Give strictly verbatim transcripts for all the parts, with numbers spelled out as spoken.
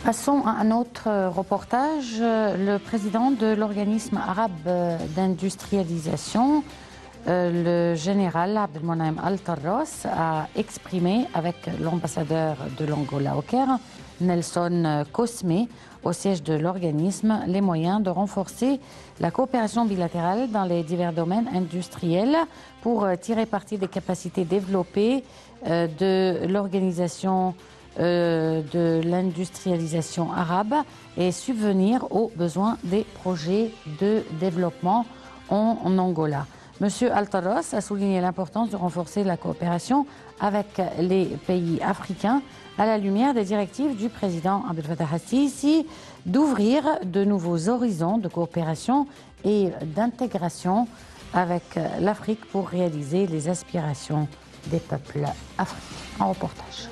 Passons à un autre reportage. Le président de l'organisme arabe d'industrialisation, le général Abdelmonem Al-Tarras, a exprimé avec l'ambassadeur de l'Angola au Caire, Nelson Cosme, au siège de l'organisme, les moyens de renforcer la coopération bilatérale dans les divers domaines industriels pour tirer parti des capacités développées de l'organisation de l'industrialisation arabe et subvenir aux besoins des projets de développement en, en Angola. Monsieur Al-Tarras a souligné l'importance de renforcer la coopération avec les pays africains à la lumière des directives du président Abdel Fattah al-Sisi d'ouvrir de nouveaux horizons de coopération et d'intégration avec l'Afrique pour réaliser les aspirations des peuples africains. En reportage.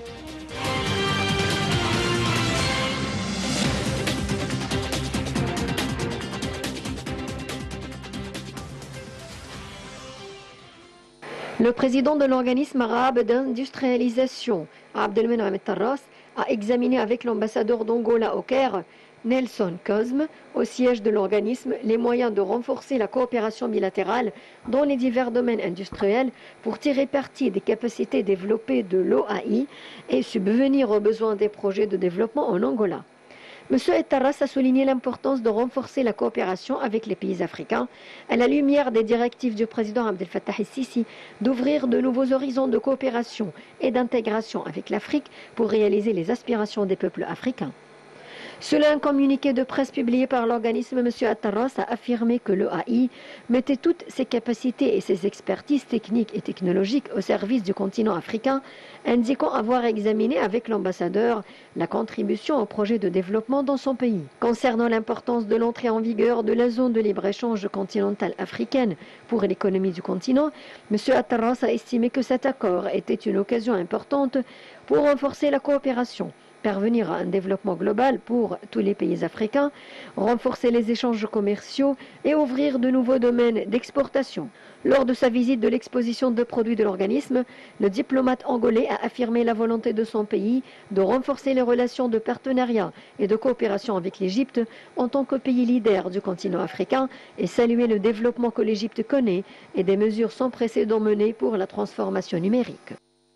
Le président de l'organisme arabe d'industrialisation, Abdelmonem Al-Tarras, a examiné avec l'ambassadeur d'Angola au Caire, Nelson Cosme, au siège de l'organisme, les moyens de renforcer la coopération bilatérale dans les divers domaines industriels pour tirer parti des capacités développées de l'O A I et subvenir aux besoins des projets de développement en Angola. M. Al-Tarras a souligné l'importance de renforcer la coopération avec les pays africains à la lumière des directives du président Abdel Fattah el-Sisi d'ouvrir de nouveaux horizons de coopération et d'intégration avec l'Afrique pour réaliser les aspirations des peuples africains. Selon un communiqué de presse publié par l'organisme, M. Al-Tarras a affirmé que l'O A I mettait toutes ses capacités et ses expertises techniques et technologiques au service du continent africain, indiquant avoir examiné avec l'ambassadeur la contribution au projet de développement dans son pays. Concernant l'importance de l'entrée en vigueur de la zone de libre-échange continentale africaine pour l'économie du continent, M. Al-Tarras a estimé que cet accord était une occasion importante pour renforcer la coopération, parvenir à un développement global pour tous les pays africains, renforcer les échanges commerciaux et ouvrir de nouveaux domaines d'exportation. Lors de sa visite de l'exposition de produits de l'organisme, le diplomate angolais a affirmé la volonté de son pays de renforcer les relations de partenariat et de coopération avec l'Égypte en tant que pays leader du continent africain et salué le développement que l'Égypte connaît et des mesures sans précédent menées pour la transformation numérique.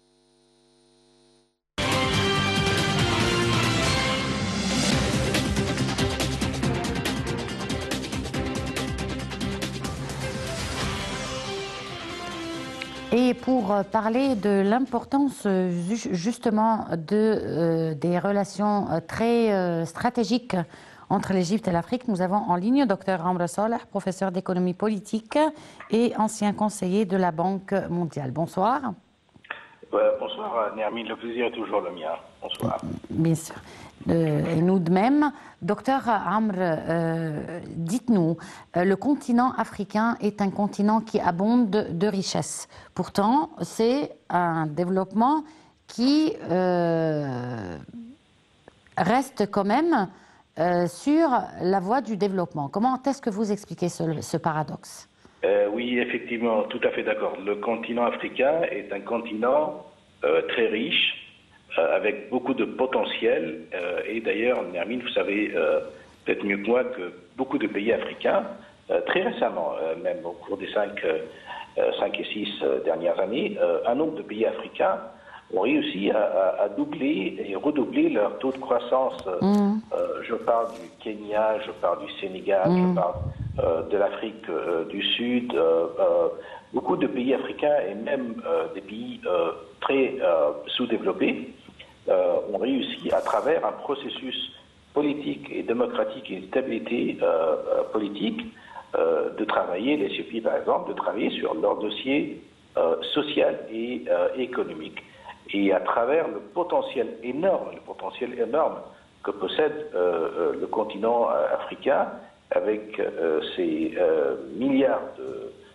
Et pour parler de l'importance justement de, euh, des relations très euh, stratégiques entre l'Égypte et l'Afrique, nous avons en ligne Dr Amr Saleh, professeur d'économie politique et ancien conseiller de la Banque mondiale. Bonsoir. Euh, bonsoir Nermine, le plaisir est toujours le mien. Bonsoir. Bien sûr. Euh, et nous de même. Docteur Amr, euh, dites-nous, euh, le continent africain est un continent qui abonde de, de richesses. Pourtant, c'est un développement qui euh, reste quand même euh, sur la voie du développement. Comment est-ce que vous expliquez ce, ce paradoxe ? euh, Oui, effectivement, tout à fait d'accord. Le continent africain est un continent euh, très riche, avec beaucoup de potentiel. Euh, et d'ailleurs, Nermine, vous savez euh, peut-être mieux que moi que beaucoup de pays africains, euh, très récemment, euh, même au cours des cinq, euh, cinq et six euh, dernières années, euh, un nombre de pays africains ont réussi à, à, à doubler et redoubler leur taux de croissance. Mmh. Euh, je parle du Kenya, je parle du Sénégal, mmh. je parle euh, de l'Afrique euh, du Sud. Euh, euh, beaucoup de pays africains et même euh, des pays euh, très euh, sous-développés Euh, ont réussi à travers un processus politique et démocratique et une stabilité euh, euh, politique euh, de travailler, l'Éthiopie par exemple, de travailler sur leur dossier euh, social et euh, économique. Et à travers le potentiel énorme, le potentiel énorme que possède euh, euh, le continent euh, africain avec euh, ses euh, milliards de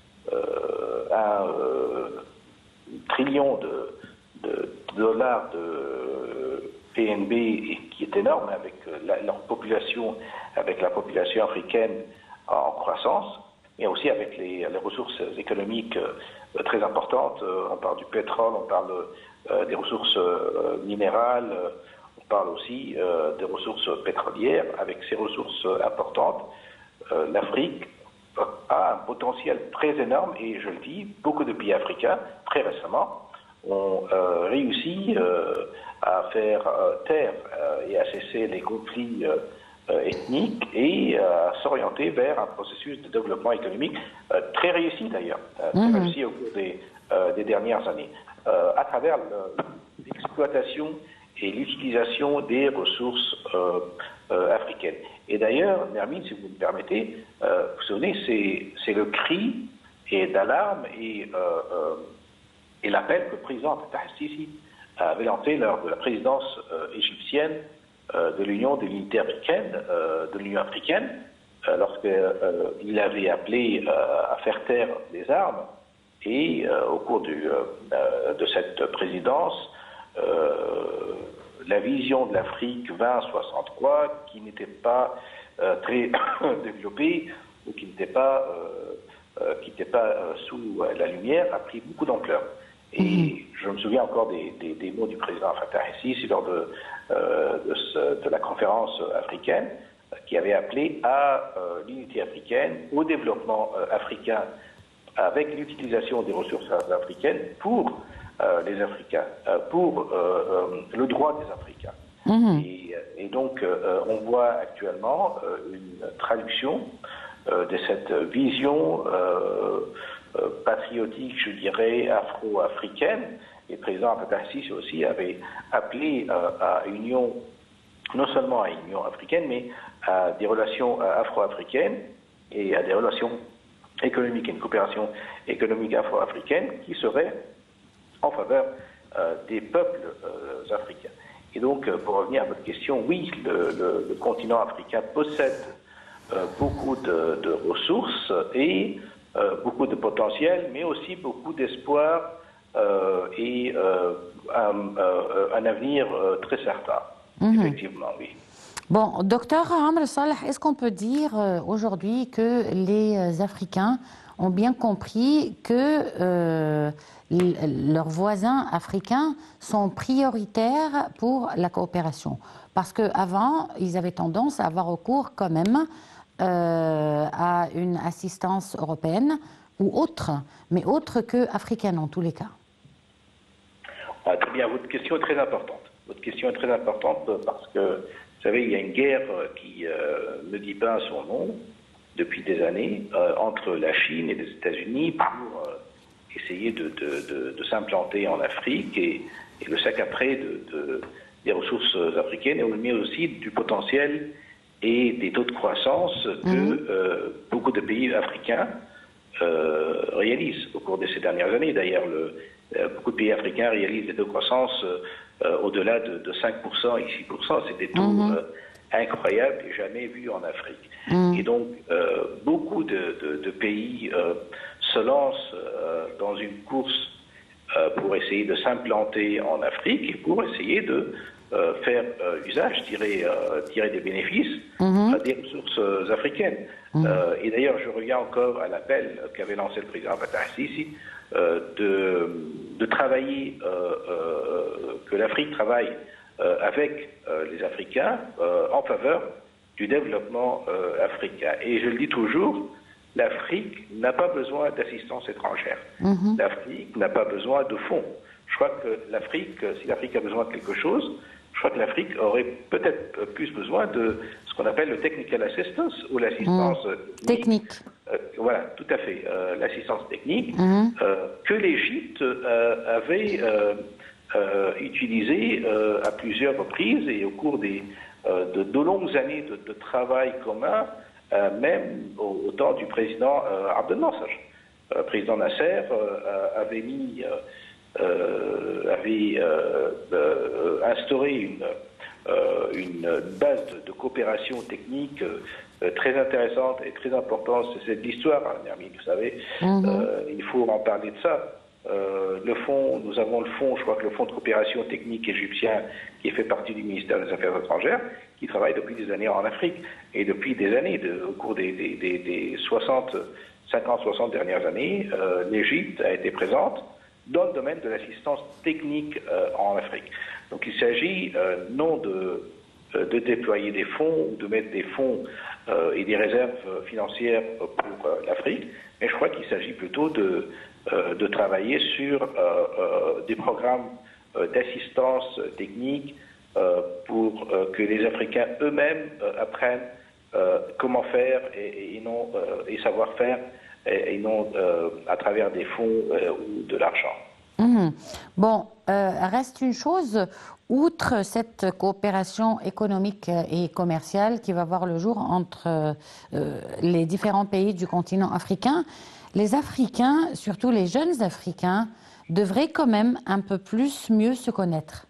euh, un euh, trillion de de dollars de P N B qui est énorme avec la, leur population, avec la population africaine en croissance, mais aussi avec les, les ressources économiques euh, très importantes. On parle du pétrole, on parle euh, des ressources euh, minérales, on parle aussi euh, des ressources pétrolières. Avec ces ressources importantes, euh, l'Afrique a un potentiel très énorme et je le dis, beaucoup de pays africains, très récemment, ont euh, réussi euh, à faire euh, taire euh, et à cesser les conflits euh, euh, ethniques et euh, à s'orienter vers un processus de développement économique euh, très réussi d'ailleurs, euh, très Mmh. réussi au cours des, euh, des dernières années, euh, à travers le, l'exploitation et l'utilisation des ressources euh, euh, africaines. Et d'ailleurs, Nermine, si vous me permettez, euh, vous vous souvenez, c'est, c'est le cri et d'alarme et, euh, euh, et l'appel que le président Fattah el-Sisi avait lancé lors de la présidence euh, égyptienne euh, de l'Union de l'unité africaine, euh, de l'Union africaine, euh, lorsqu'il euh, avait appelé euh, à faire taire les armes. Et euh, au cours du, euh, de cette présidence, euh, la vision de l'Afrique vingt soixante-trois, qui n'était pas euh, très développée ou qui n'était pas, euh, euh, qui n'était pas euh, sous la lumière, a pris beaucoup d'ampleur. Et mmh. je me souviens encore des, des, des mots du président Fattah el-Sisi lors de, euh, de, ce, de la conférence africaine, euh, qui avait appelé à euh, l'unité africaine, au développement euh, africain, avec l'utilisation des ressources africaines pour euh, les Africains, euh, pour euh, euh, le droit des Africains. Mmh. Et, et donc, euh, on voit actuellement euh, une traduction euh, de cette vision euh, euh, patriotique, je dirais, afro-africaine. Et le président Fattah el-Sisi aussi avait appelé euh, à une union, non seulement à une union africaine, mais à des relations euh, afro-africaines et à des relations économique et une coopération économique afro-africaine qui serait en faveur euh, des peuples euh, africains. Et donc, euh, pour revenir à votre question, oui, le, le, le continent africain possède euh, beaucoup de, de ressources et euh, beaucoup de potentiel, mais aussi beaucoup d'espoir euh, et euh, un, euh, un avenir euh, très certain. Mm-hmm. Effectivement, oui. Bon, docteur Amr Saleh, est-ce qu'on peut dire euh, aujourd'hui que les Africains ont bien compris que euh, leurs voisins africains sont prioritaires pour la coopération? Parce qu'avant, ils avaient tendance à avoir recours quand même euh, à une assistance européenne ou autre, mais autre que africaine en tous les cas. Ah, très bien, votre question est très importante. Votre question est très importante parce que vous savez, il y a une guerre qui euh, ne dit pas son nom depuis des années euh, entre la Chine et les États-Unis pour euh, essayer de, de, de, de s'implanter en Afrique et, et le sac après de, de, des ressources africaines, mais aussi du potentiel et des taux de croissance que mmh. euh, beaucoup de pays africains euh, réalisent au cours de ces dernières années. D'ailleurs, le, euh, beaucoup de pays africains réalisent des taux de croissance Euh, au-delà de, de cinq pour cent et six pour cent, c'est des taux mmh. euh, incroyables et jamais vus en Afrique. Mmh. Et donc, euh, beaucoup de, de, de pays euh, se lancent euh, dans une course euh, pour essayer de s'implanter en Afrique et pour essayer de euh, faire euh, usage, tirer, euh, tirer des bénéfices mmh. euh, des ressources africaines. Mmh. Euh, et d'ailleurs, je reviens encore à l'appel qu'avait lancé le président Fattah el-Sisi euh, de, de travailler, euh, euh, que l'Afrique travaille euh, avec euh, les Africains euh, en faveur du développement euh, africain. Et je le dis toujours, l'Afrique n'a pas besoin d'assistance étrangère. Mmh. L'Afrique n'a pas besoin de fonds. Je crois que l'Afrique, si l'Afrique a besoin de quelque chose, je crois que l'Afrique aurait peut-être plus besoin de ce qu'on appelle le technical assistance ou l'assistance mmh. technique. Euh, voilà, tout à fait, euh, l'assistance technique mmh. euh, que l'Égypte euh, avait euh, euh, utilisée euh, à plusieurs reprises et au cours des, euh, de, de longues années de, de travail commun, euh, même au, au temps du président euh, Abdel Nasser. Le président Nasser euh, avait mis, euh, euh, avait euh, euh, instauré une, euh, une base de, de coopération technique euh, très intéressante et très importante. C'est de l'histoire, hein, Nermine, vous savez. Mm-hmm. euh, il faut en parler de ça. Euh, le fonds, nous avons le fonds, je crois que le fonds de coopération technique égyptien, qui fait partie du ministère des Affaires étrangères, qui travaille depuis des années en Afrique. Et depuis des années, de, au cours des, des, des, des soixante, cinquante, soixante dernières années, euh, l'Égypte a été présente dans le domaine de l'assistance technique euh, en Afrique. Donc il s'agit euh, non de, euh, de déployer des fonds ou de mettre des fonds euh, et des réserves financières pour euh, l'Afrique, mais je crois qu'il s'agit plutôt de, euh, de travailler sur euh, euh, des programmes euh, d'assistance technique euh, pour euh, que les Africains eux-mêmes euh, apprennent euh, comment faire et, et, non, euh, et savoir faire et, et non euh, à travers des fonds euh, ou de l'argent. Mmh. Bon, euh, reste une chose, outre cette coopération économique et commerciale qui va voir le jour entre euh, les différents pays du continent africain, les Africains, surtout les jeunes Africains, devraient quand même un peu plus mieux se connaître.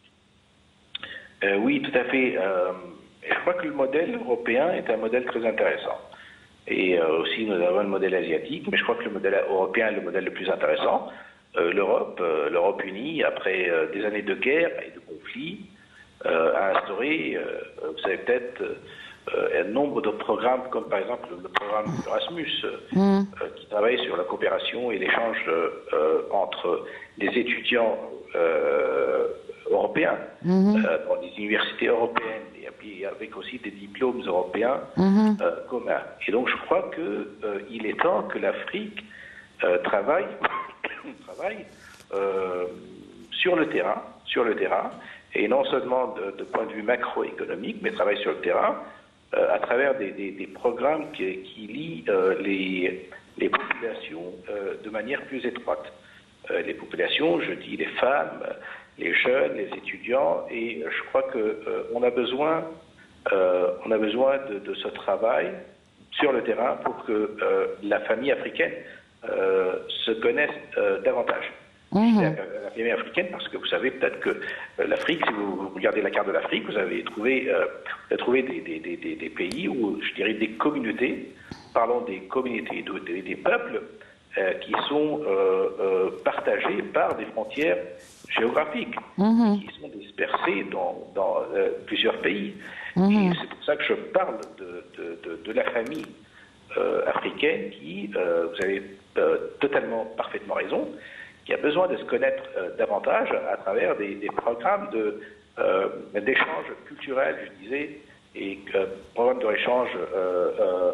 Euh, oui, tout à fait. Euh, je crois que le modèle européen est un modèle très intéressant. Et euh, aussi, nous avons le modèle asiatique, mais je crois que le modèle européen est le modèle le plus intéressant. Euh, L'Europe, euh, l'Europe unie, après euh, des années de guerre et de conflits, euh, a instauré, euh, vous savez peut-être, euh, un nombre de programmes, comme par exemple le programme Erasmus, mmh. euh, qui travaille sur la coopération et l'échange euh, entre les étudiants euh, européens mmh. euh, dans les universités européennes, et puis avec aussi des diplômes européens mmh. euh, communs. Et donc je crois qu'il euh, est temps que l'Afrique euh, travaille travaille euh, sur le terrain, sur le terrain, et non seulement de, de point de vue macroéconomique, mais travaille sur le terrain euh, à travers des, des, des programmes qui, qui lient euh, les, les populations euh, de manière plus étroite. Euh, les populations, je dis les femmes, les jeunes, les étudiants, et je crois que euh, on a besoin, euh, on a besoin de, de ce travail sur le terrain pour que euh, la famille africaine Euh, se connaissent euh, davantage. Mmh. La, la famille africaine, parce que vous savez peut-être que euh, l'Afrique, si vous regardez la carte de l'Afrique, vous avez trouvé, euh, vous avez trouvé des, des, des, des pays où, je dirais, des communautés, parlons des communautés, de, de, des peuples, euh, qui sont euh, euh, partagés par des frontières géographiques, mmh. qui sont dispersées dans, dans euh, plusieurs pays. Mmh. Et c'est pour ça que je parle de, de, de, de la famille euh, africaine qui, euh, vous avez Euh, totalement, parfaitement raison, qui a besoin de se connaître euh, davantage à travers des, des programmes de, euh, d'échange culturel, je disais, et euh, programmes de échange euh, euh,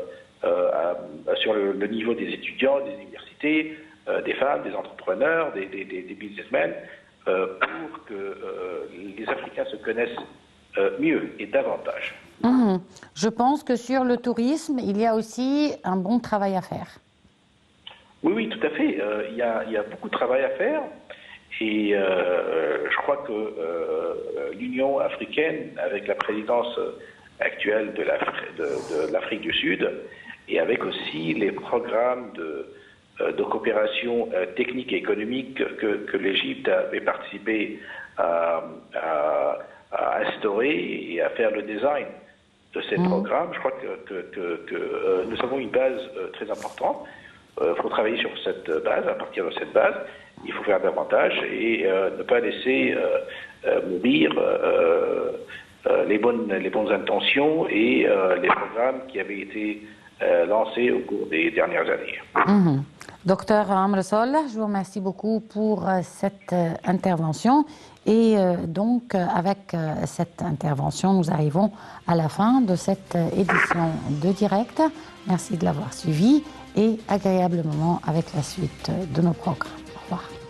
euh, sur le, le niveau des étudiants, des universités, euh, des femmes, des entrepreneurs, des, des, des, des businessmen, euh, pour que euh, les Africains se connaissent euh, mieux et davantage. Mmh. Je pense que sur le tourisme, il y a aussi un bon travail à faire. Oui, oui, tout à fait. Euh, il, y a, il y a beaucoup de travail à faire et euh, je crois que euh, l'Union africaine, avec la présidence actuelle de l'Afrique du Sud et avec aussi les programmes de, de coopération technique et économique que, que l'Égypte avait participé à, à, à instaurer et à faire le design de ces mmh. programmes, je crois que, que, que, que euh, nous avons une base euh, très importante. Il euh, faut travailler sur cette base, à partir de cette base, il faut faire davantage et euh, ne pas laisser euh, euh, mourir euh, euh, les, bonnes, les bonnes intentions et euh, les programmes qui avaient été euh, lancés au cours des dernières années. Mmh. Docteur Amr Soll, je vous remercie beaucoup pour cette intervention. Et euh, donc, avec euh, cette intervention, nous arrivons à la fin de cette édition de Direct. Merci de l'avoir suivi et agréable moment avec la suite de nos programmes. Au revoir.